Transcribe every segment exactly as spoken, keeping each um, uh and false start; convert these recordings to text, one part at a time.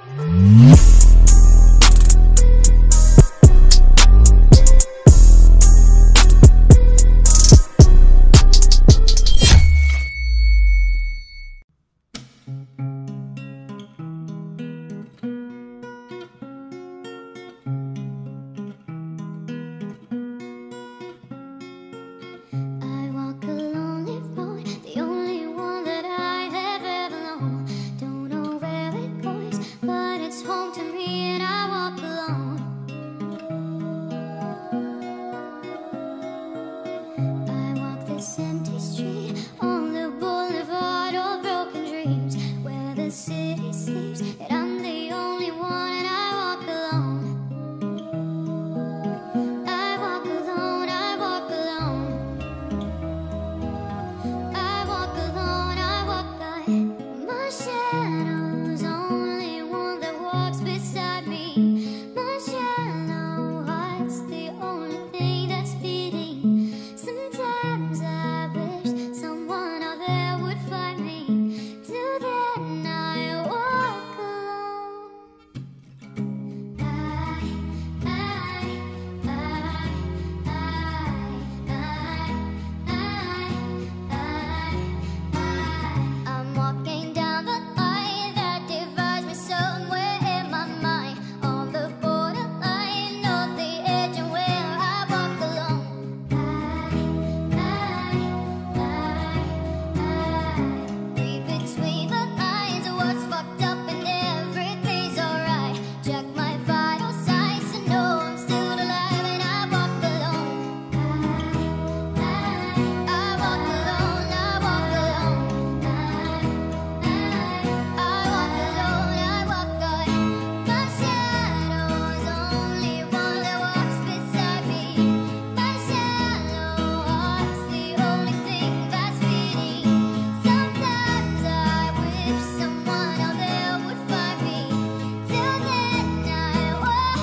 this empty street on the boulevard of broken dreams, where the city sleeps and I'm the only one, and I walk alone. I walk alone, I walk alone. I walk alone, I walk by my shadow's only one that walks beside me. My shallow heart's the only thing that's beating. Sometimes I wish someone out there would find me. Till then I walk alone. I, I, I, I, I, I, I, I, I'm walking down the line that divides me somewhere in my mind, on the borderline of the edge and where I walk alone. I, I, I, I, read between the lines of what's fucked up and everything's alright. Check my vital signs to know I'm still alive, and I walk alone. I, I, I walk alone, I walk alone. I, I, I walk alone, I walk alone. My shadow's only one that walks beside me. My shallow heart's the only thing that's beating. Sometimes I wish someone out there would find me. Till then I walk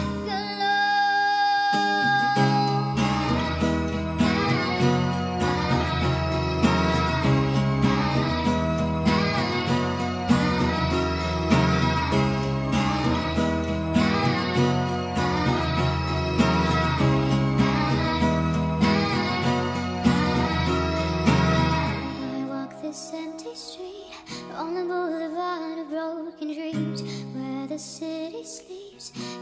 I walk this empty street on the boulevard of broken dreams, where the city sleeps